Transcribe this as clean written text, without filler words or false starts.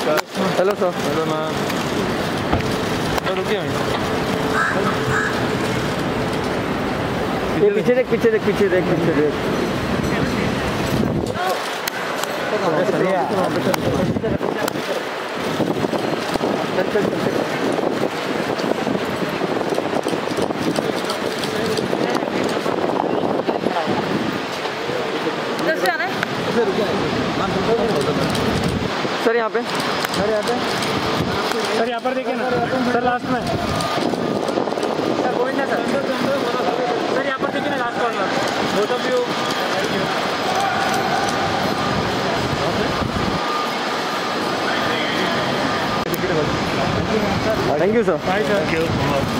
Hello sir. Hello ma'am. रुकिए ये पीछे देख पीछे देख पीछे देख पीछे देख। सर यहाँ पे, सर यहाँ पे, सर यहाँ पर देखिए ना सर, लास्ट में सर गोविंदा सर, सर यहाँ पर देखिए ना, last corner both of you. Thank you sir. Bye sir.